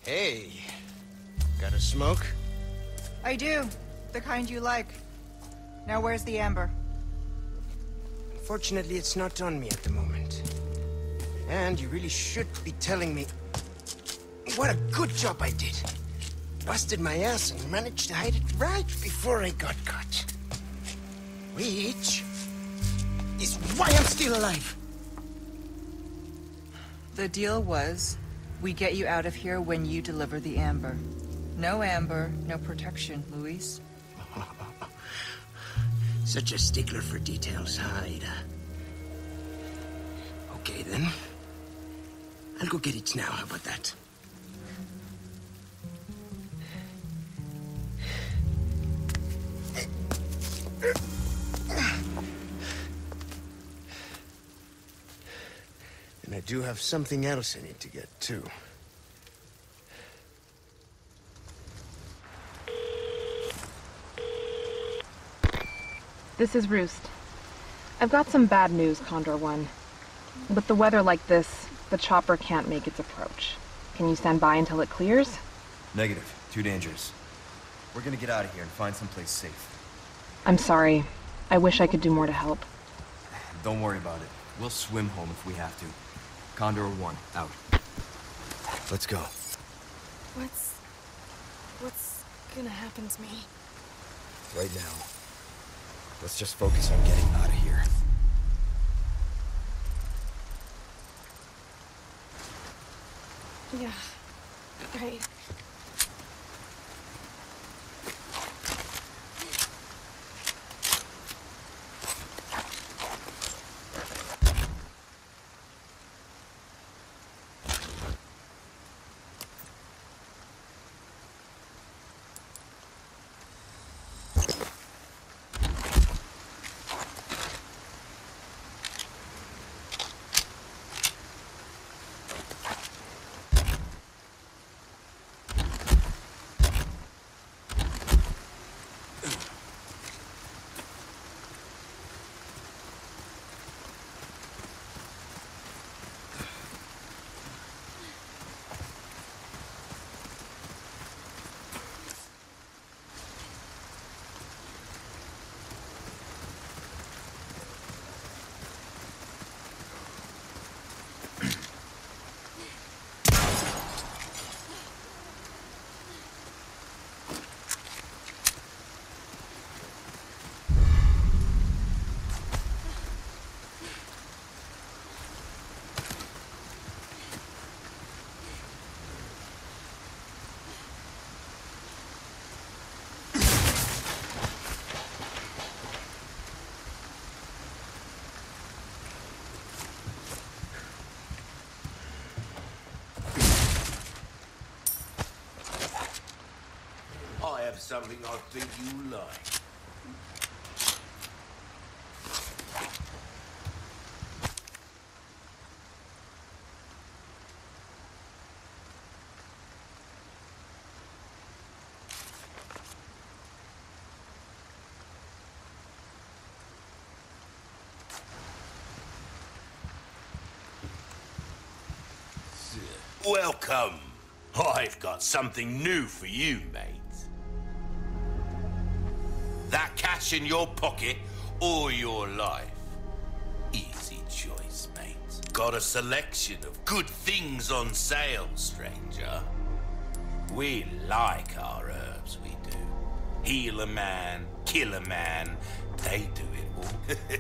Hey, got a smoke? I do. The kind you like. Now where's the amber? Unfortunately, it's not on me at the moment. And you really should be telling me what a good job I did. Busted my ass and managed to hide it right before I got caught. Which is why I'm still alive. The deal was, we get you out of here when you deliver the amber. No amber, no protection, Luis. Such a stickler for details, huh, Ada? Okay, then. I'll go get it now, how about that? And I do have something else I need to get, too. This is Roost. I've got some bad news, Condor One. With the weather like this, the chopper can't make its approach. Can you stand by until it clears? Negative. Too dangerous. We're gonna get out of here and find someplace safe. I'm sorry. I wish I could do more to help. Don't worry about it. We'll swim home if we have to. Condor One, out. Let's go. What's gonna happen to me? Right now, let's just focus on getting out of here. Yeah, right. I have something I think you like. Welcome. I've got something new for you, mate. That cash in your pocket or your life? Easy choice, mate. Got a selection of good things on sale, stranger. We like our herbs, we do. Heal a man, kill a man, they do it all.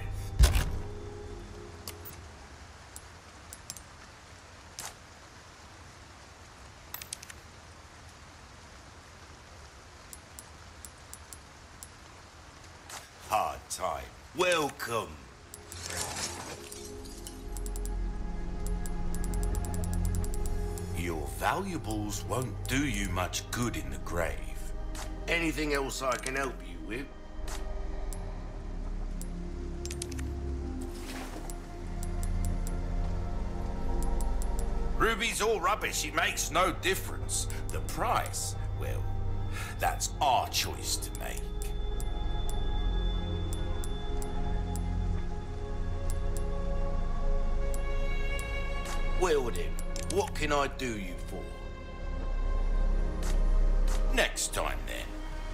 Hard time. Welcome. Your valuables won't do you much good in the grave. Anything else I can help you with? Ruby's all rubbish, it makes no difference. The price, well, that's our choice to make. Well then, what can I do you for? Next time, then.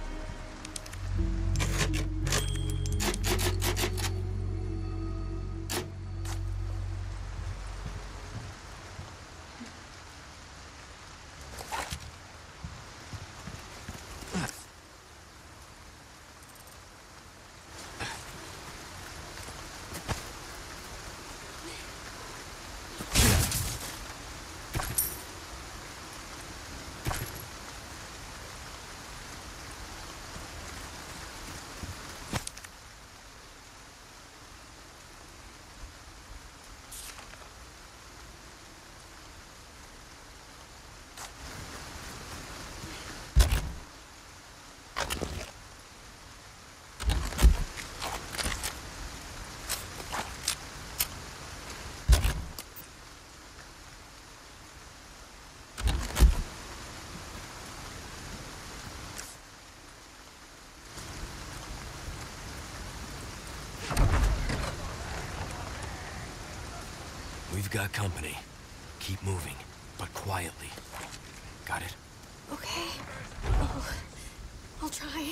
We've got company. Keep moving, but quietly. Got it? Okay. I'll try.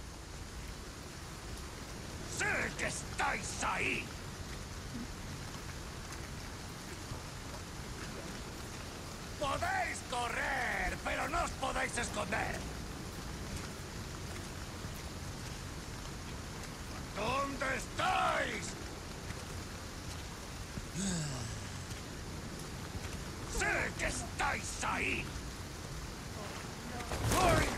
¡Sé que estáis ahí! Podéis correr, pero no os podéis esconder. ¿Dónde estáis? ¡Sé que estáis ahí! ¡Ay!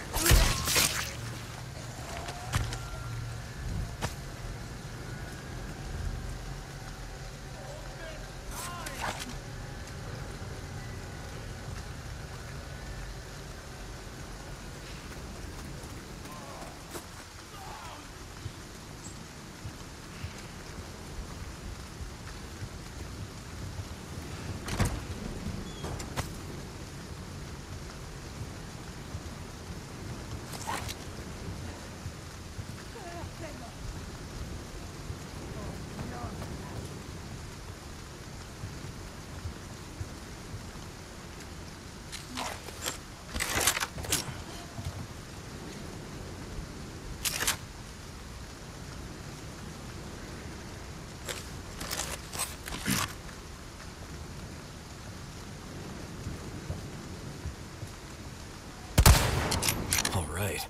All right.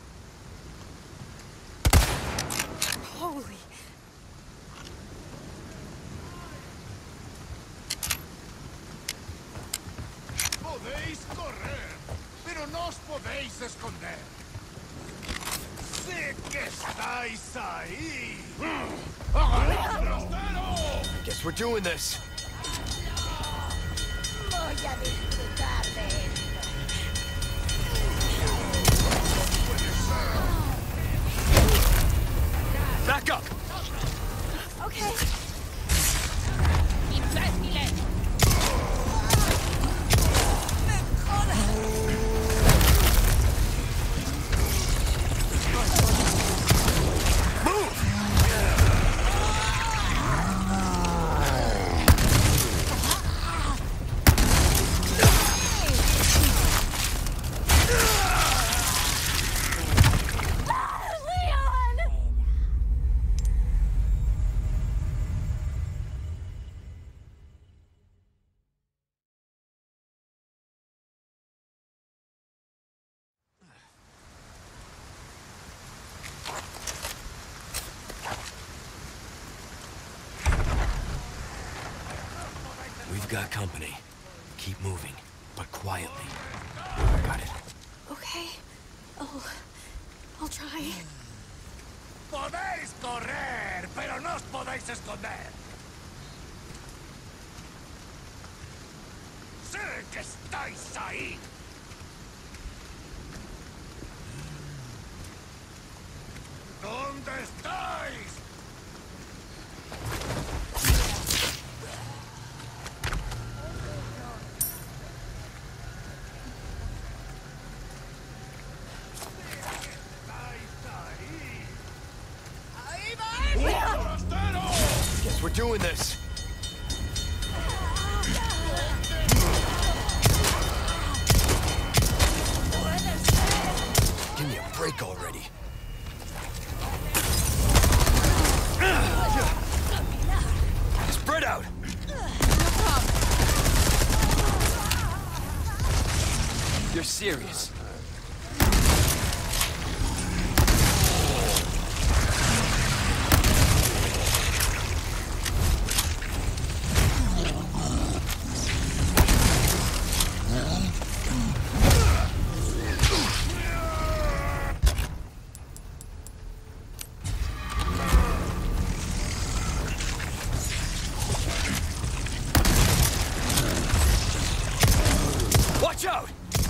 Holy. Podéis correr, pero no os podéis esconder. Sé que estáis ahí. Guess we're doing this. Voy a disfrutar de esto. Back up! Okay. We've got company. Keep moving, but quietly. Got it? Okay. I'll try. Podéis correr, pero no os podéis esconder. Sé que estáis ahí. ¿Dónde estáis? Guess we're doing this. break already. Spread out! You're serious? Watch out!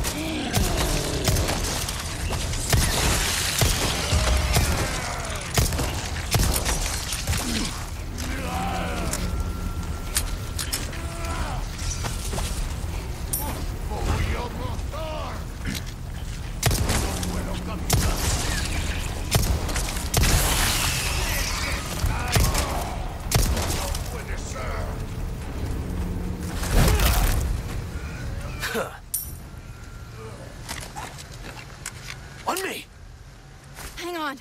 On me! Hang on.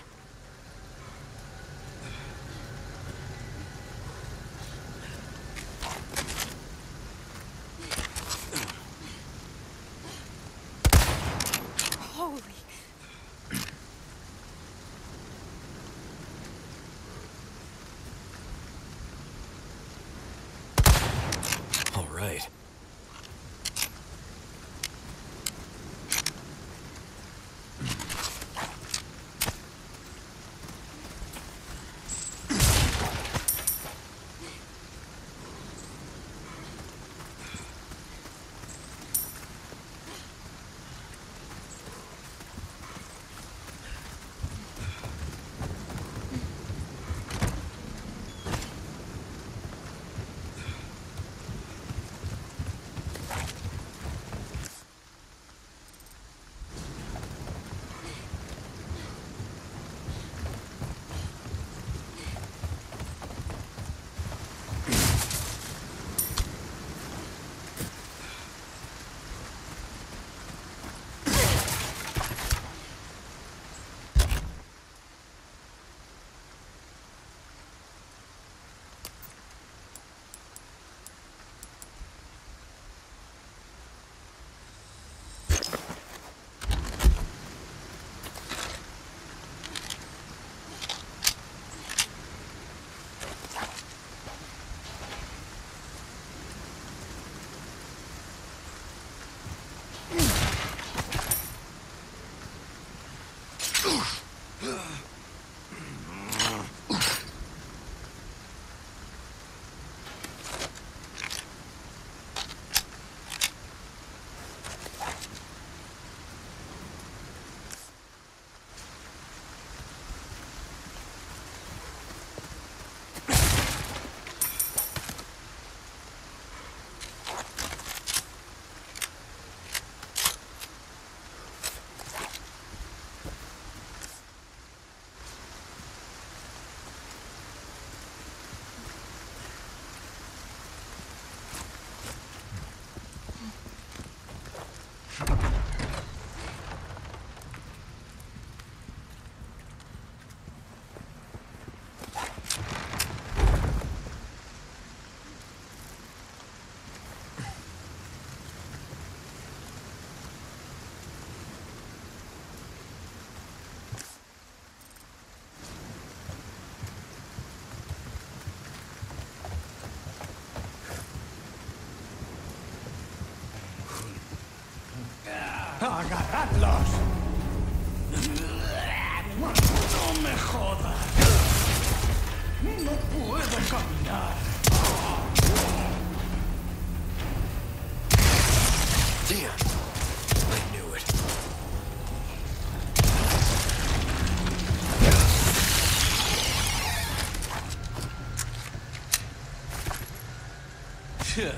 Holy. All right. ¡Agarradlos! ¡No me jodas! ¡No puedo caminar! Damn! I knew it. Phew.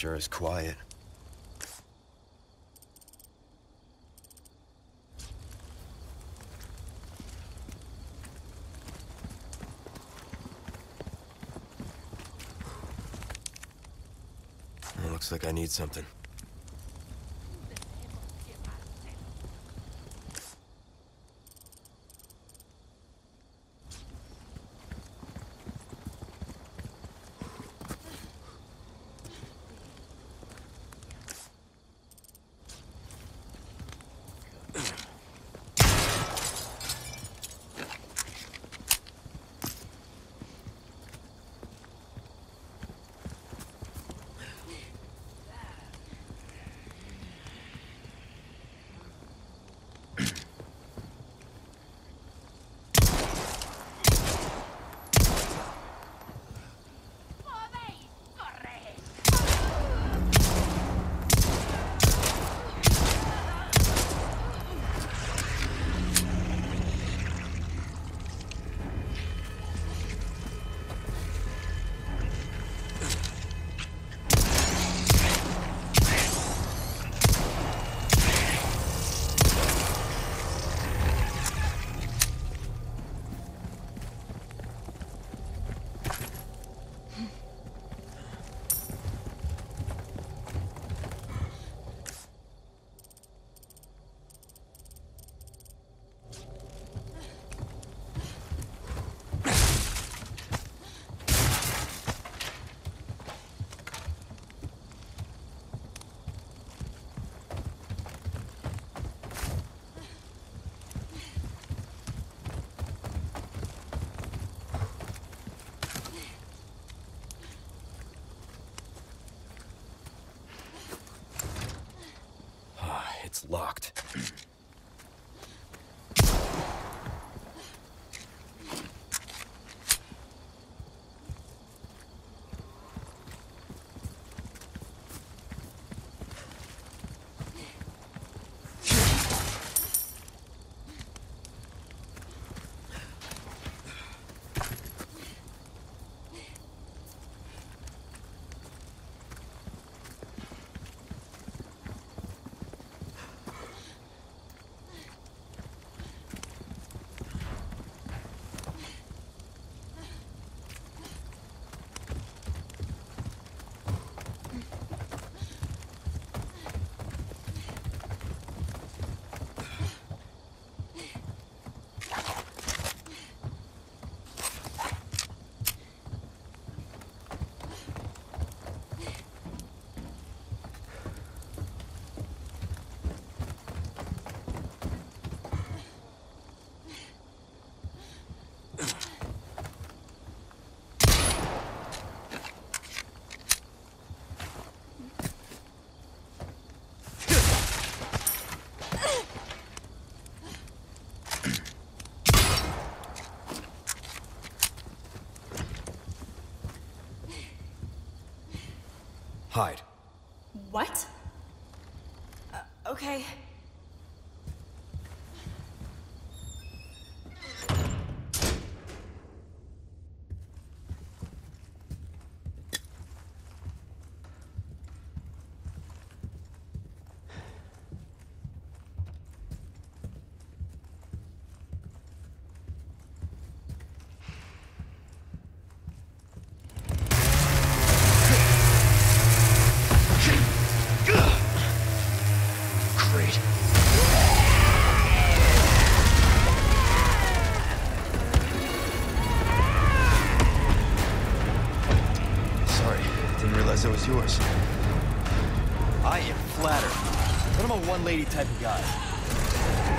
sure is quiet. It looks like I need something. It's locked. Hide. What? Okay. Great. Sorry, didn't realize that was yours. I am flattered, but I'm a one-lady type of guy.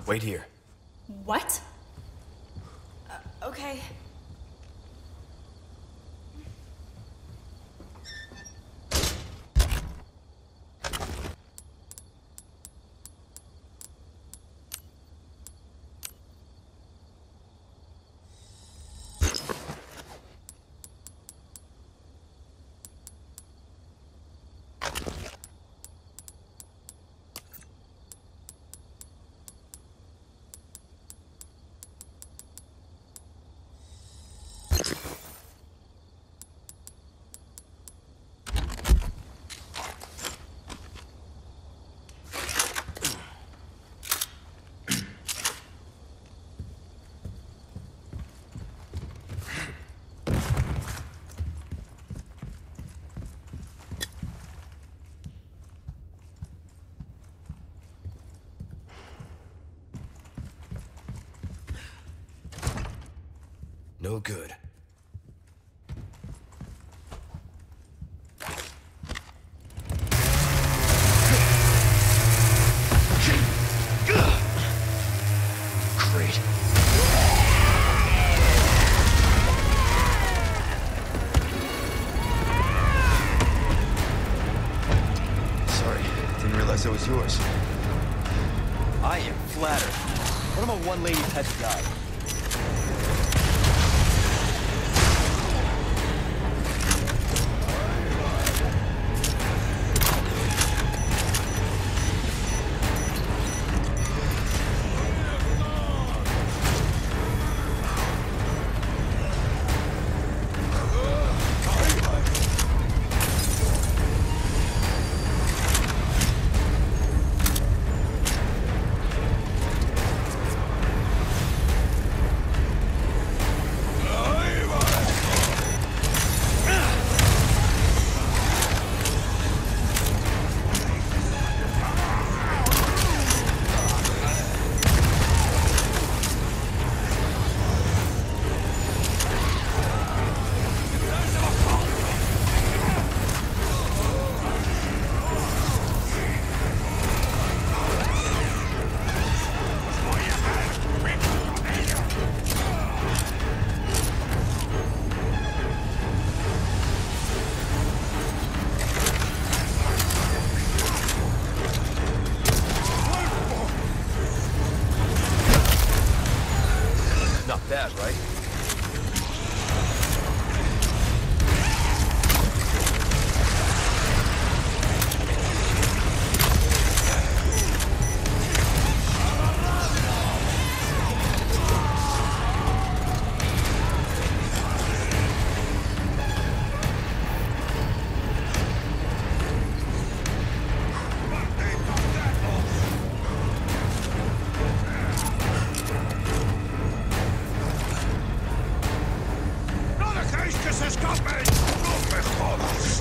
Wait here. What? Okay. No good. Great. Sorry, didn't realize that was yours. I am flattered. But I'm a one-lady type of guy. Not bad, right? ¡No dejéis que se escapen! ¡No me jodas!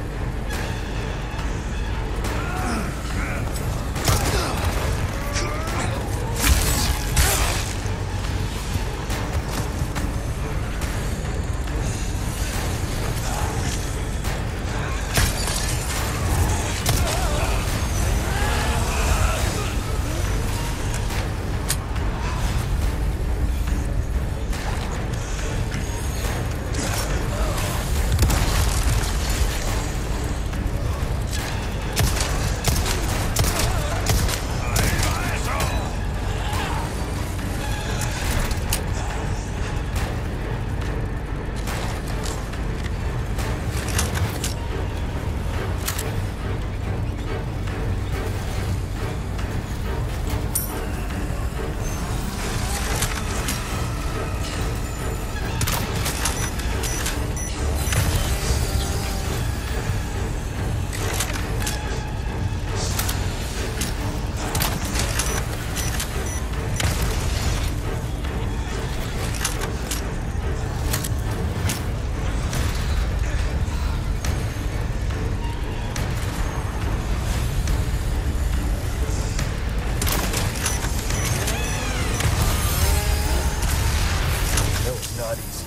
Not easy.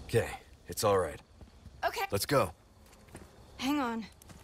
Okay, it's all right. Okay. Let's go. Hang on.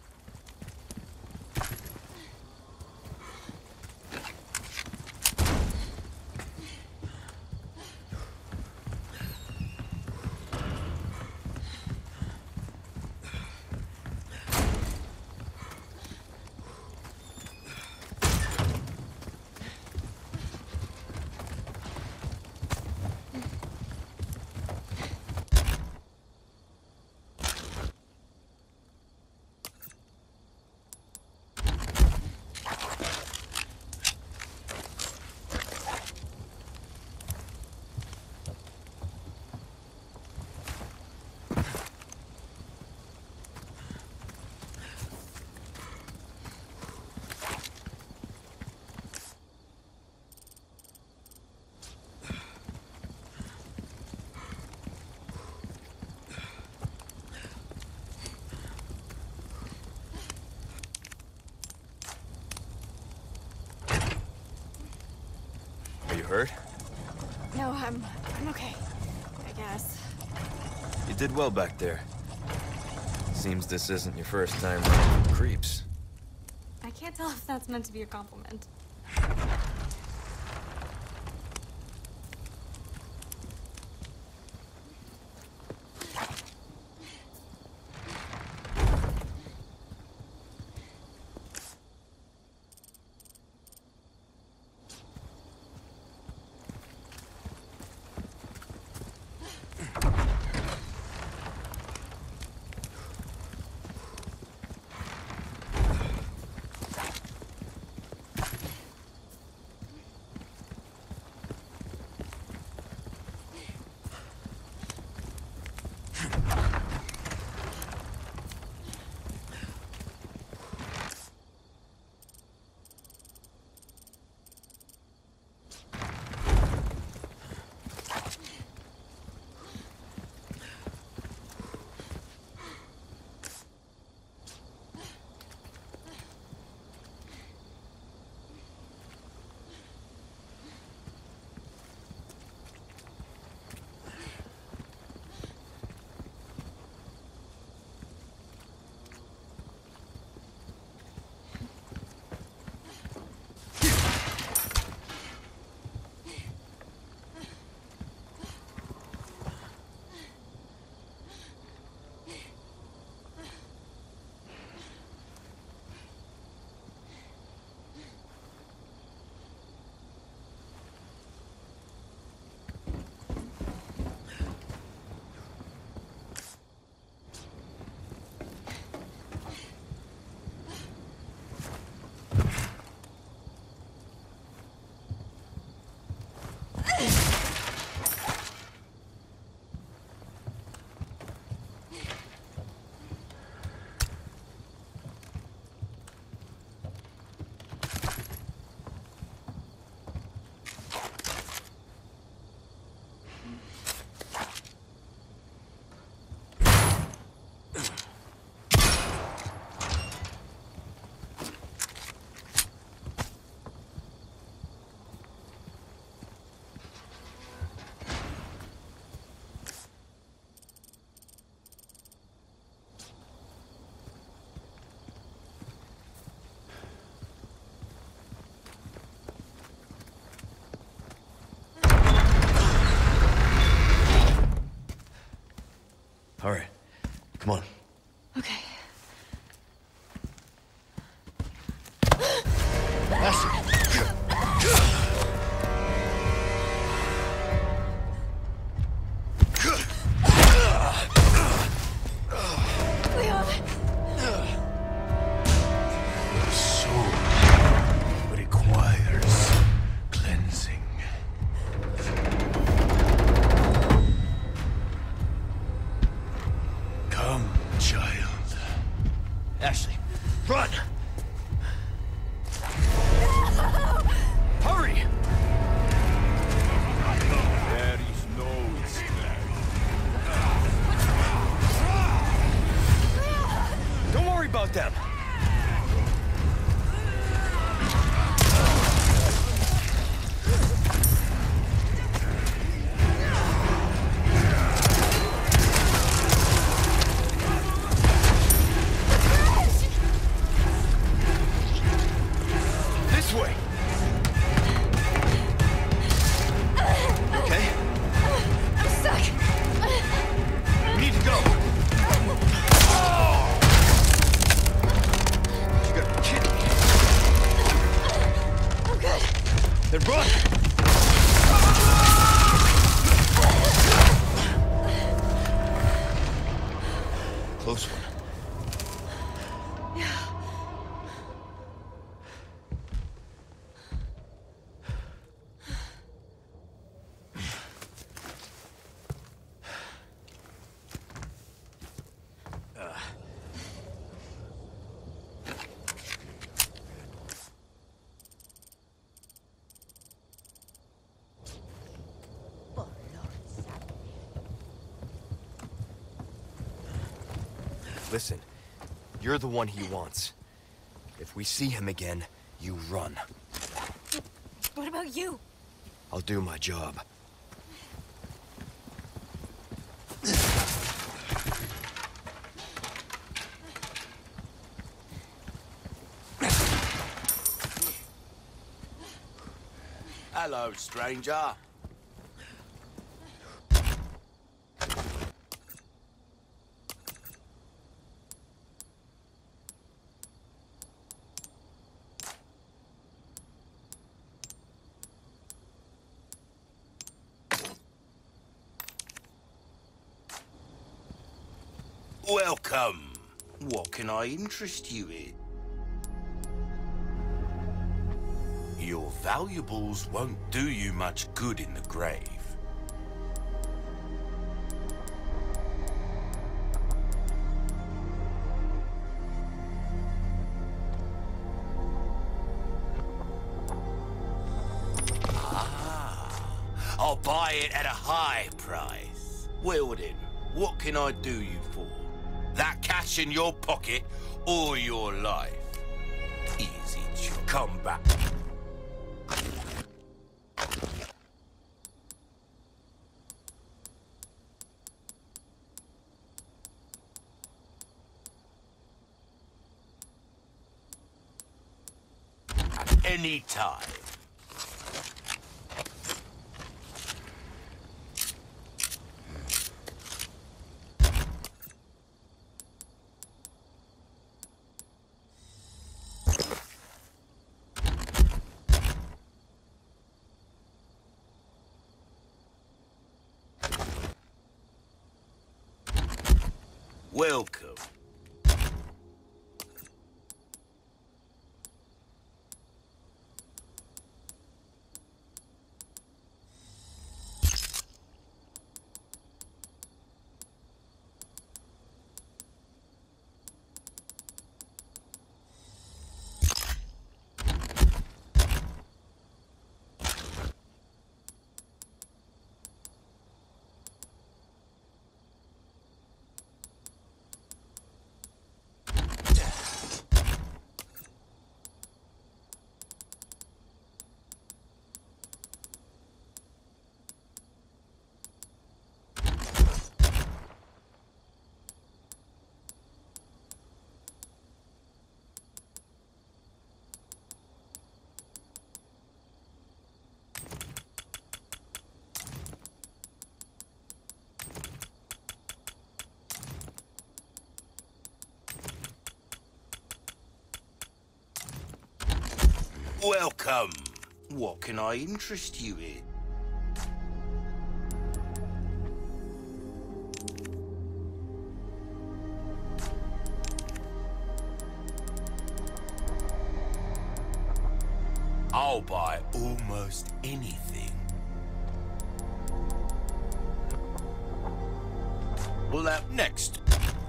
Are you hurt? No, I'm okay. I guess. You did well back there. Seems this isn't your first time running from creeps. I can't tell if that's meant to be a compliment. All right, come on. Okay. Leon! Your soul requires cleansing. Come, child. Ashley, run! Hurry! There is no escape. Don't worry about them. close one. Yeah. Listen, you're the one he wants. If we see him again, you run. What about you? I'll do my job. Hello, stranger. Welcome. What can I interest you in? Your valuables won't do you much good in the grave. I'll buy it at a high price. Well then, what can I do you for? That cash in your pocket or your life? Easy, come back. At any time. Welcome. Welcome. What can I interest you in? I'll buy almost anything. Well, up next.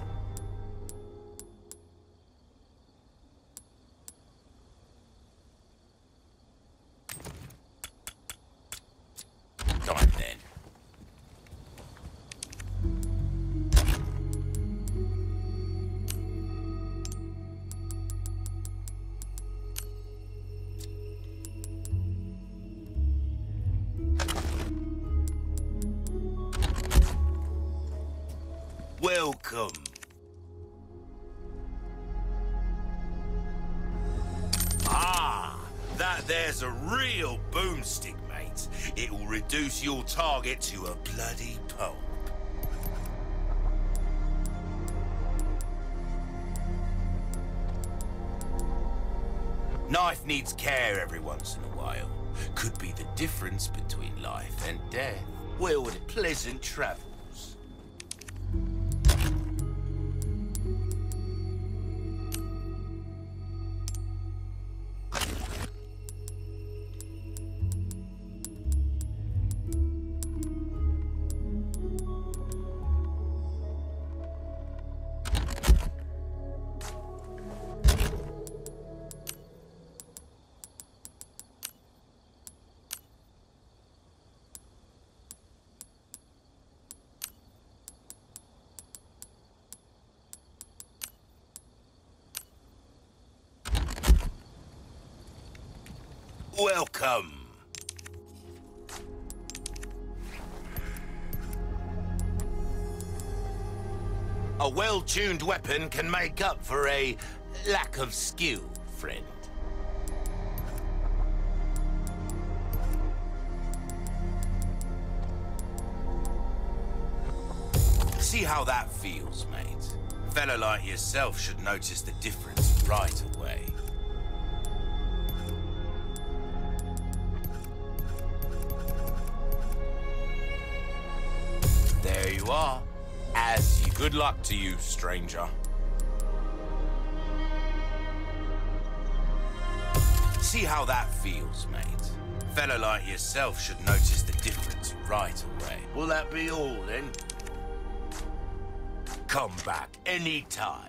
Time then. Welcome. Ah, that there's a real boomstick, mate. It will reduce your target to a bloody pulp. Knife needs care every once in a while. Could be the difference between life and death. Well, pleasant travels. Welcome. A well-tuned weapon can make up for a lack of skill, friend. See how that feels, mate. A fella like yourself should notice the difference right away. There you are. As you. Good luck to you, stranger. See how that feels, mate. A fella like yourself should notice the difference right away. Will that be all, then? Come back anytime.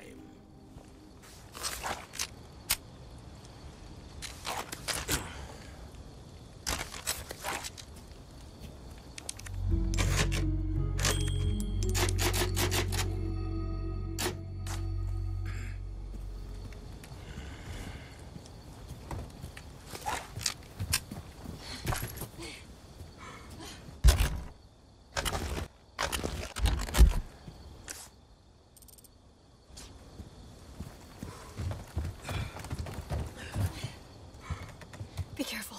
Be careful.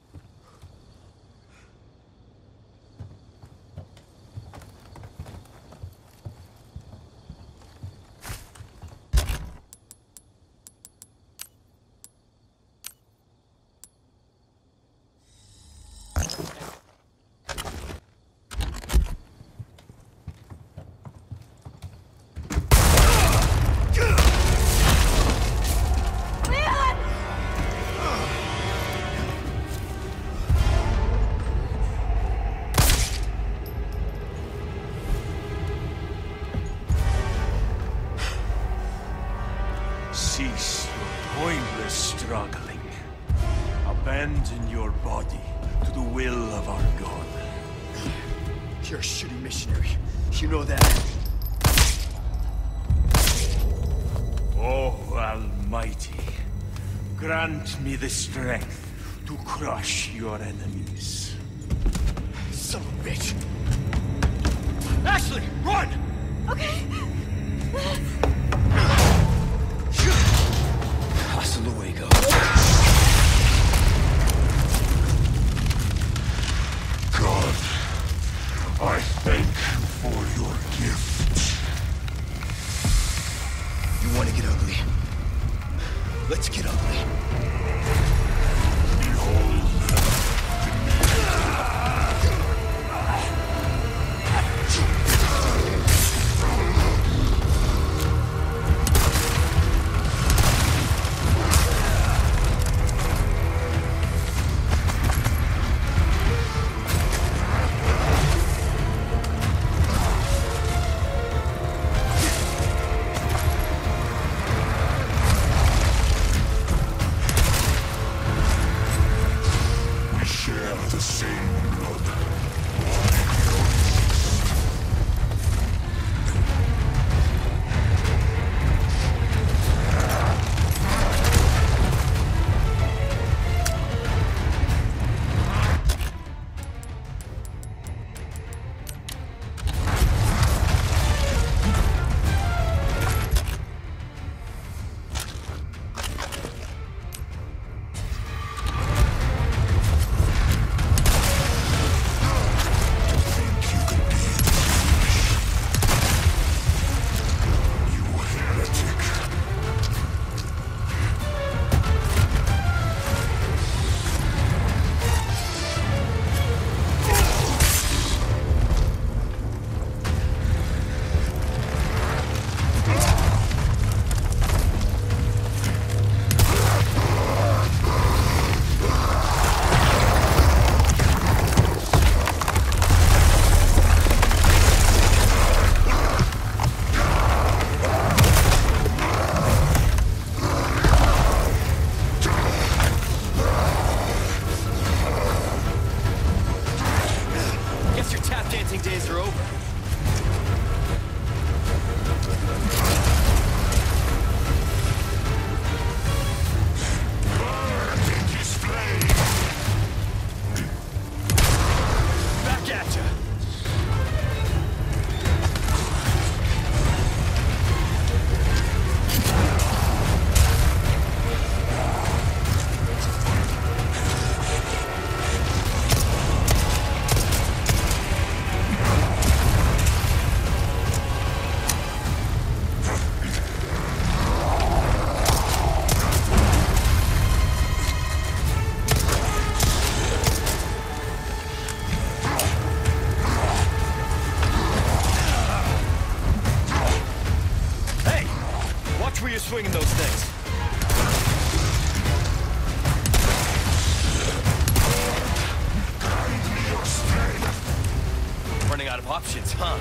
Cease your pointless struggling. Abandon your body to the will of our God. You're a shitty missionary. You know that. Oh, Almighty, grant me the strength to crush your enemies. Son of a bitch! Ashley, run! Okay. Hasta luego. God, I thank you for your gift. You want to get ugly? Let's get ugly. Behold. you're swinging those things. Running out of options, huh?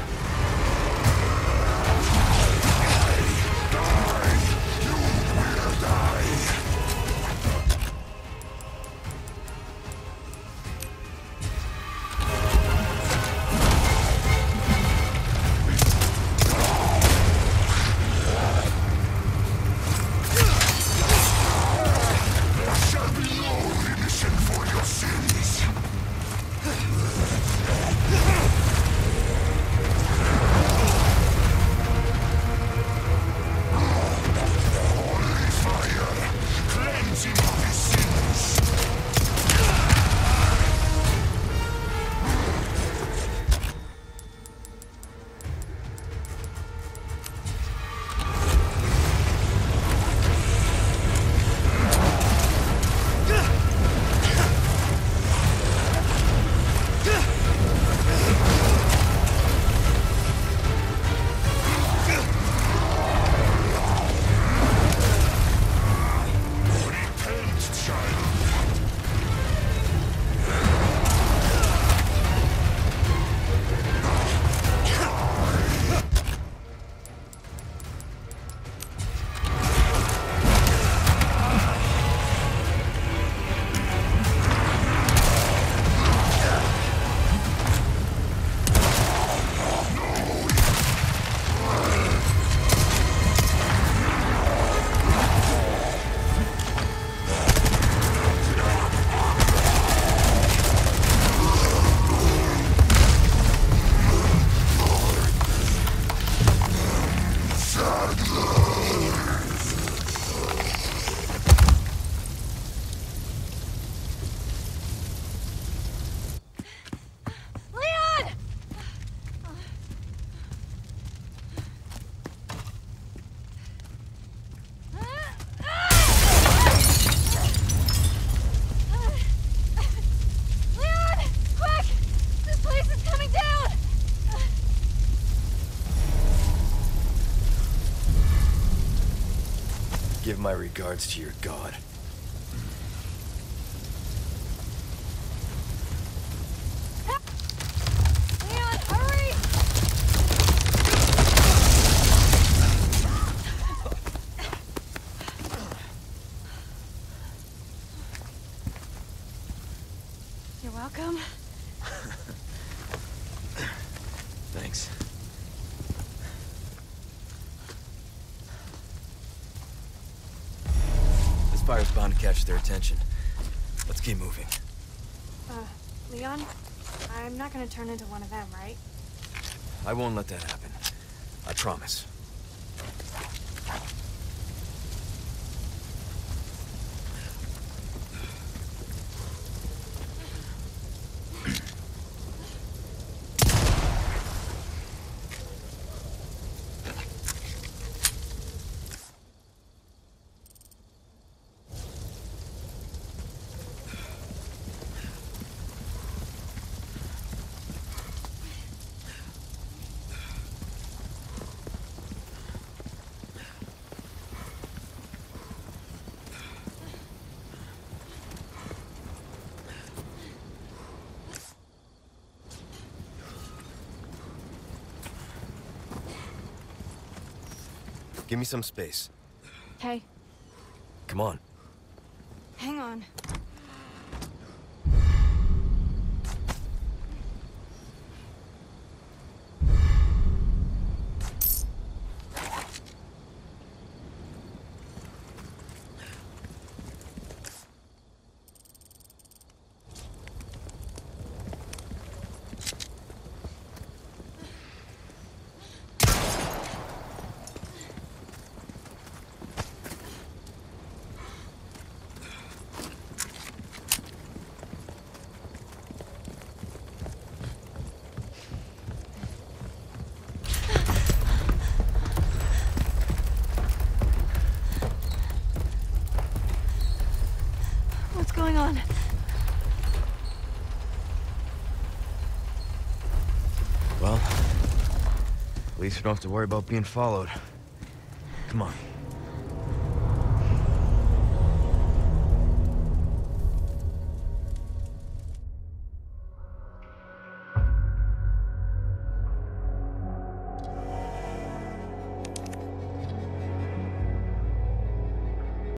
Give my regards to your god. Leon, hurry! You're welcome. Thanks. This fire's bound to catch their attention. Let's keep moving. Leon, I'm not gonna turn into one of them, right? I won't let that happen. I promise. Give me some space. Hey, Come on. hang on. What's going on? Well, at least we don't have to worry about being followed. Come on.